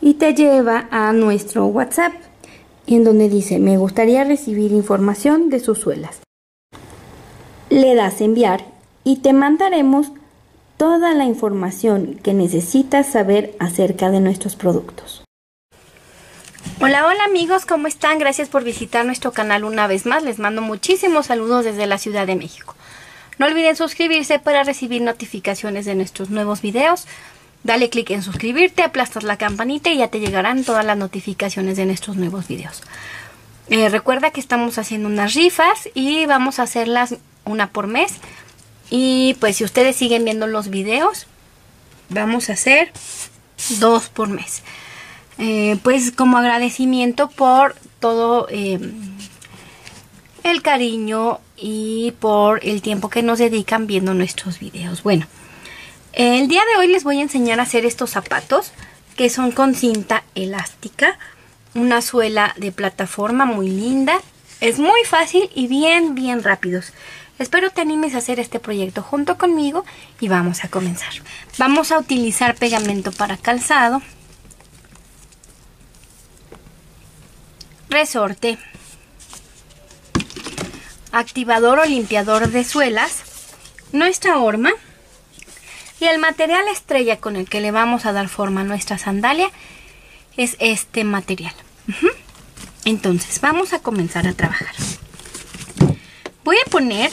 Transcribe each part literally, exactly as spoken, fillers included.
y te lleva a nuestro WhatsApp, en donde dice: me gustaría recibir información de sus suelas. Le das enviar y te mandaremos toda la información que necesitas saber acerca de nuestros productos. Hola, hola amigos, ¿cómo están? Gracias por visitar nuestro canal una vez más. Les mando muchísimos saludos desde la Ciudad de México. No olviden suscribirse para recibir notificaciones de nuestros nuevos videos. Dale clic en suscribirte, aplastas la campanita y ya te llegarán todas las notificaciones de nuestros nuevos videos. Eh, recuerda que estamos haciendo unas rifas y vamos a hacerlas una por mes. Y pues si ustedes siguen viendo los videos, vamos a hacer dos por mes. Eh, pues como agradecimiento por todo eh, el cariño y por el tiempo que nos dedican viendo nuestros videos. Bueno, el día de hoy les voy a enseñar a hacer estos zapatos que son con cinta elástica, una suela de plataforma muy linda. Es muy fácil y bien bien rápidos. Espero te animes a hacer este proyecto junto conmigo y vamos a comenzar. Vamos a utilizar pegamento para calzado, resorte, activador o limpiador de suelas, nuestra horma y el material estrella con el que le vamos a dar forma a nuestra sandalia es este material. Uh-huh. Entonces vamos a comenzar a trabajar. Voy a poner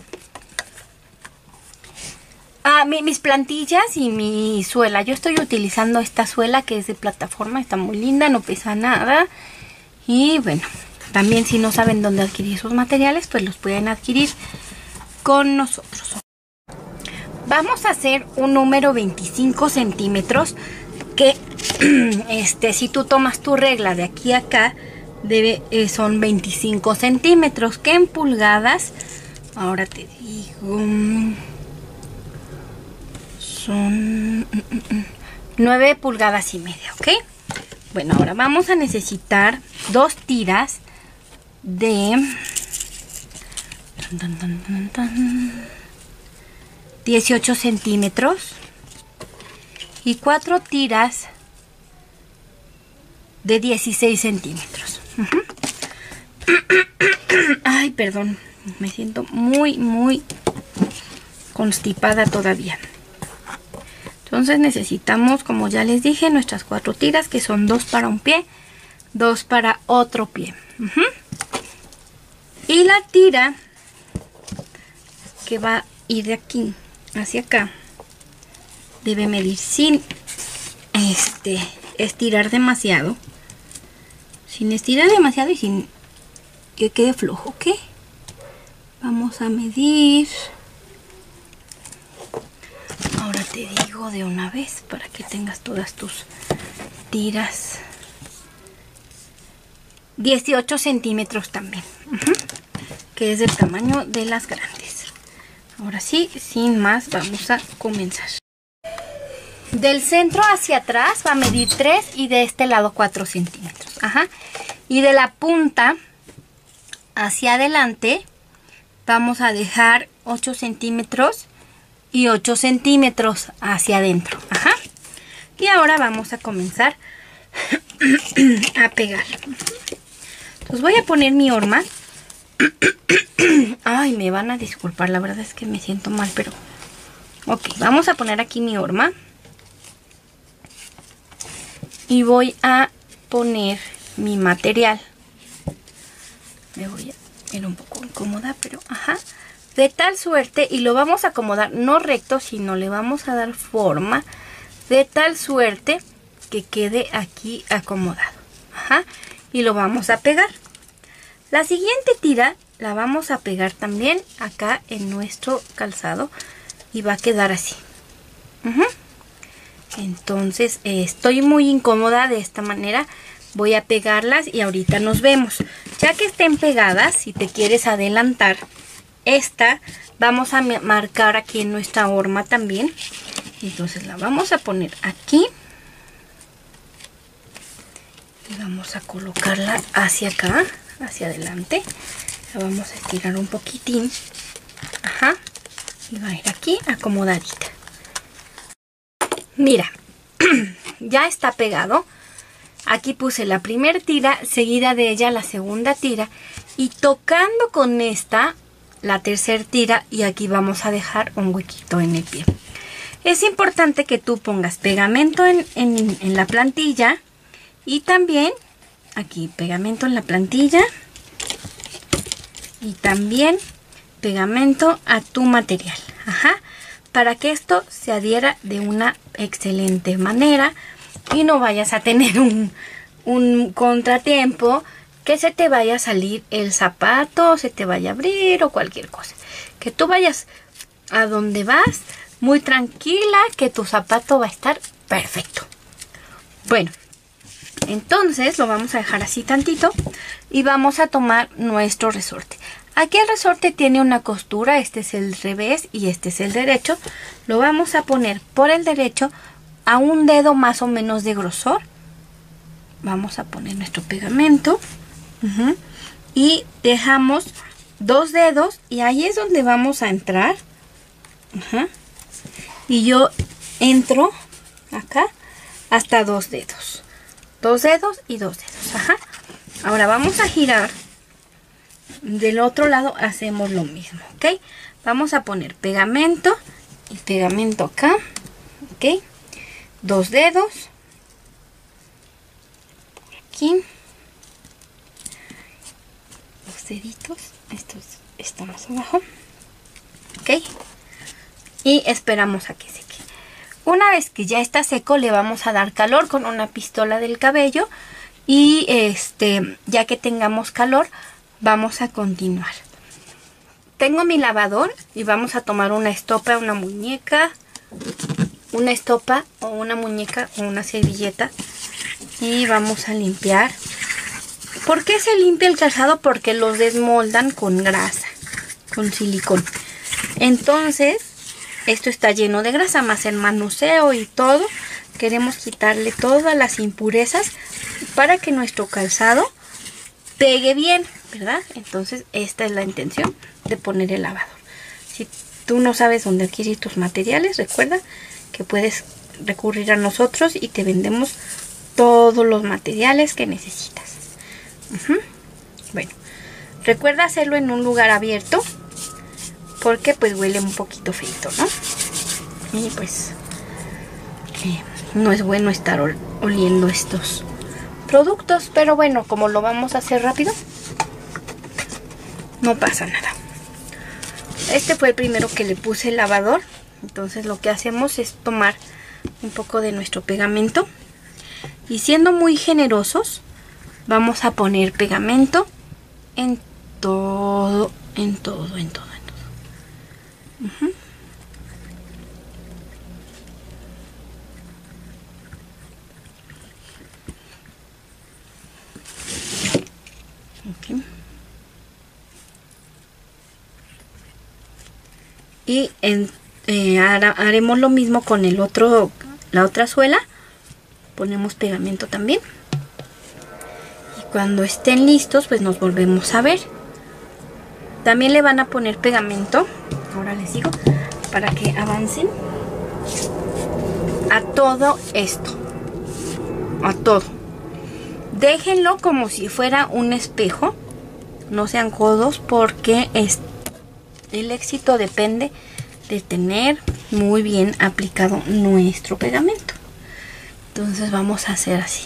ah, mi, mis plantillas y mi suela. Yo estoy utilizando esta suela que es de plataforma, está muy linda, no pesa nada. Y bueno, también si no saben dónde adquirir sus materiales, pues los pueden adquirir con nosotros. Vamos a hacer un número veinticinco centímetros que este, si tú tomas tu regla de aquí a acá, debe, eh, son veinticinco centímetros, que en pulgadas, ahora te digo, son nueve pulgadas y media, ¿ok? Bueno, ahora vamos a necesitar dos tiras de tan, tan, tan, tan, dieciocho centímetros y cuatro tiras de dieciséis centímetros. Uh-huh. Ay, perdón, me siento muy, muy constipada todavía. Entonces necesitamos, como ya les dije, nuestras cuatro tiras, que son dos para un pie, dos para otro pie. Uh-huh. Y la tira que va a ir de aquí hacia acá debe medir sin este, estirar demasiado. Sin estirar demasiado y sin que quede flojo, ¿ok? Vamos a medir. Ahora te digo de una vez para que tengas todas tus tiras. dieciocho centímetros también, uh-huh, que es del tamaño de las grandes. Ahora sí, sin más, vamos a comenzar. Del centro hacia atrás va a medir tres y de este lado cuatro centímetros. Ajá. Y de la punta hacia adelante vamos a dejar ocho centímetros y ocho centímetros hacia adentro. Ajá. Y ahora vamos a comenzar a pegar. Entonces voy a poner mi horma. Ay, me van a disculpar, la verdad es que me siento mal, pero ok, vamos a poner aquí mi horma. Y voy a poner mi material. Me voy a ir un poco incómoda, pero ajá. De tal suerte, y lo vamos a acomodar no recto, sino le vamos a dar forma de tal suerte que quede aquí acomodado. Ajá. Y lo vamos a pegar. La siguiente tira la vamos a pegar también acá en nuestro calzado y va a quedar así. Uh-huh. Entonces eh, estoy muy incómoda de esta manera. Voy a pegarlas y ahorita nos vemos. Ya que estén pegadas, si te quieres adelantar, esta vamos a marcar aquí en nuestra horma también. Entonces la vamos a poner aquí. Y vamos a colocarla hacia acá, hacia adelante. La vamos a estirar un poquitín. Ajá. Y va a ir aquí acomodadita. Mira, ya está pegado. Aquí puse la primera tira, seguida de ella la segunda tira y tocando con esta la tercera tira, y aquí vamos a dejar un huequito en el pie. Es importante que tú pongas pegamento en, en, en la plantilla y también aquí pegamento en la plantilla y también pegamento a tu material. Ajá, para que esto se adhiera de una excelente manera y no vayas a tener un, un contratiempo, que se te vaya a salir el zapato, se te vaya a abrir o cualquier cosa. Que tú vayas a donde vas muy tranquila, que tu zapato va a estar perfecto. Bueno, entonces lo vamos a dejar así tantito y vamos a tomar nuestro resorte. Aquí el resorte tiene una costura, este es el revés y este es el derecho. Lo vamos a poner por el derecho a un dedo más o menos de grosor. Vamos a poner nuestro pegamento. Uh-huh. Y dejamos dos dedos y ahí es donde vamos a entrar. Uh-huh. Y yo entro acá hasta dos dedos. Dos dedos y dos dedos. Ajá. Ahora vamos a girar. Del otro lado hacemos lo mismo. ¿Ok? Vamos a poner pegamento y pegamento acá. ¿Ok? Dos dedos. Por aquí. Dos deditos. Estos están más abajo. ¿Ok? Y esperamos a que seque. Una vez que ya está seco, le vamos a dar calor con una pistola del cabello. Y este, ya que tengamos calor, vamos a continuar. Tengo mi lavador y vamos a tomar una estopa, una muñeca, una estopa o una muñeca o una servilleta y vamos a limpiar. ¿Por qué se limpia el calzado? Porque los desmoldan con grasa, con silicón. Entonces, esto está lleno de grasa, más el manoseo y todo. Queremos quitarle todas las impurezas para que nuestro calzado pegue bien, ¿verdad? Entonces, esta es la intención de poner el lavador. Si tú no sabes dónde adquirir tus materiales, recuerda que puedes recurrir a nosotros y te vendemos todos los materiales que necesitas. Uh-huh. Bueno, recuerda hacerlo en un lugar abierto porque pues huele un poquito feito, ¿no? Y pues eh, no es bueno estar ol oliendo estos productos, pero bueno, como lo vamos a hacer rápido, no pasa nada. Este fue el primero que le puse el lavador. Entonces lo que hacemos es tomar un poco de nuestro pegamento y siendo muy generosos vamos a poner pegamento en todo, en todo, en todo, en todo. Uh-huh. Okay. Y en, eh, hará, haremos lo mismo con el otro, la otra suela. Ponemos pegamento también. Y cuando estén listos, pues nos volvemos a ver. También le van a poner pegamento, ahora les digo, para que avancen a todo esto. A todo. Déjenlo como si fuera un espejo. No sean codos porque es, el éxito depende de tener muy bien aplicado nuestro pegamento. Entonces vamos a hacer así.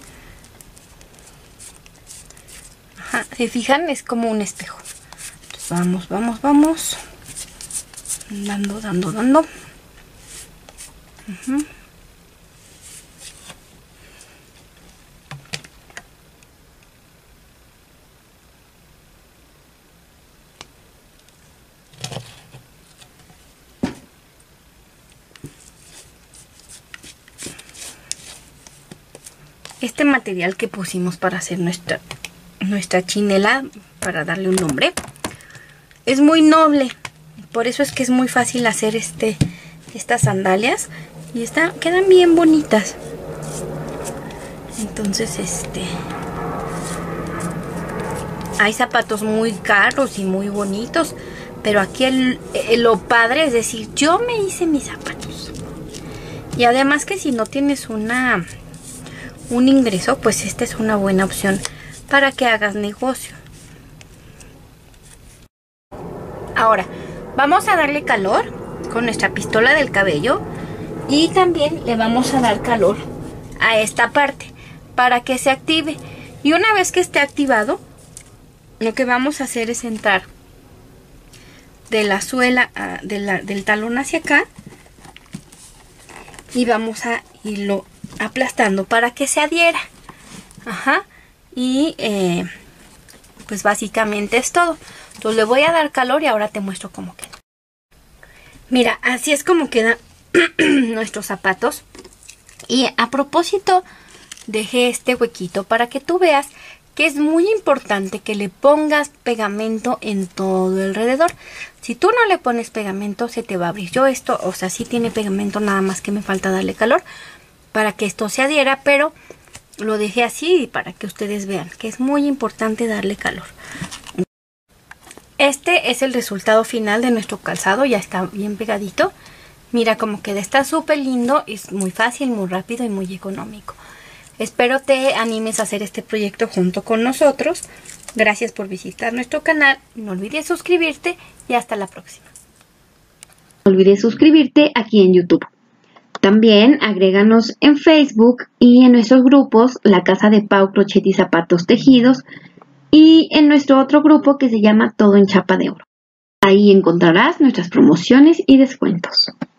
Ajá, ¿se fijan? Es como un espejo. Entonces vamos, vamos, vamos. Dando, dando, dando. Uh-huh. Este material que pusimos para hacer nuestra, nuestra chinela, para darle un nombre, es muy noble. Por eso es que es muy fácil hacer este, estas sandalias. Y están, quedan bien bonitas. Entonces, este... hay zapatos muy caros y muy bonitos. Pero aquí el, el, lo padre es decir, yo me hice mis zapatos. Y además que si no tienes una... un ingreso, pues esta es una buena opción para que hagas negocio. Ahora, vamos a darle calor con nuestra pistola del cabello y también le vamos a dar calor a esta parte para que se active. Y una vez que esté activado, lo que vamos a hacer es entrar de la suela, a, de la, del talón hacia acá, y vamos a irlo aplastando para que se adhiera. Ajá. Y eh, pues básicamente es todo. Entonces le voy a dar calor y ahora te muestro cómo queda. Mira, así es como quedan nuestros zapatos. Y a propósito, dejé este huequito para que tú veas que es muy importante que le pongas pegamento en todo alrededor. Si tú no le pones pegamento, se te va a abrir. Yo esto, o sea, sí tiene pegamento, nada más que me falta darle calor para que esto se adhiera, pero lo dejé así para que ustedes vean que es muy importante darle calor. Este es el resultado final de nuestro calzado, ya está bien pegadito. Mira cómo queda, está súper lindo, es muy fácil, muy rápido y muy económico. Espero te animes a hacer este proyecto junto con nosotros. Gracias por visitar nuestro canal, no olvides suscribirte y hasta la próxima. No olvides suscribirte aquí en YouTube. También agréganos en Facebook y en nuestros grupos La Casa de Pau Crochet y Zapatos Tejidos y en nuestro otro grupo que se llama Todo en Chapa de Oro. Ahí encontrarás nuestras promociones y descuentos.